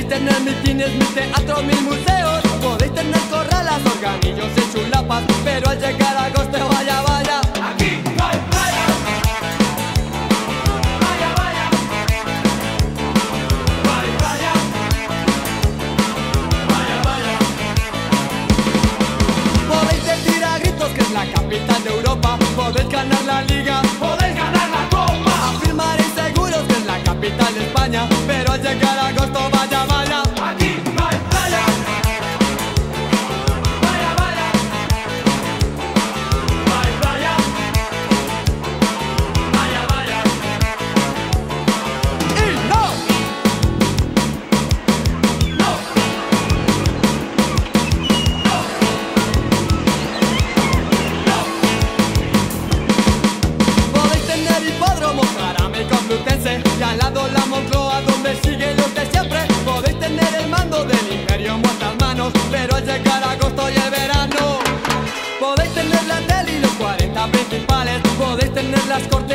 Podéis tener mitines, mil teatros, mil museos. Podéis tener corralas, organillos y chulapas, pero al llegar a agosto, vaya, vaya, Aquí no hay playa. Vaya, vaya. Vaya, vaya. Vaya, vaya. podéis decir a gritos que es la capital de Europa. Podéis ganar la liga, Podéis ganar la copa. afirmaréis seguros que es la capital de España, pero al llegar a agosto, vaya, vaya. Aquí no hay playa. Vaya, vaya. Vaya, vaya. Vaya, vaya. ¡Y no! No. Podéis tener hipódromo, Jarama Complutense, y al lado la Moncloa donde sigue los de siempre. Podéis tener el mando del imperio en vuestras manos, pero al llegar a agosto y el verano, podéis tener la tele y los 40 principales. Podéis tener las cortes